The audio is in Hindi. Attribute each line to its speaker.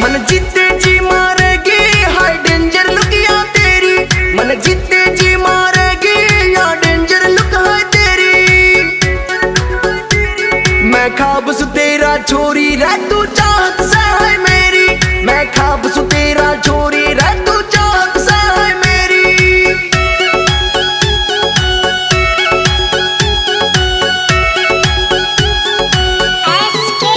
Speaker 1: मन जीते जी मारेगी, हाय डेंजर लुक या तेरी। मन जीते जी मारेगी, या डेंजर लुक है तेरी। मैं ख्वाब से तेरा छोरी रह तू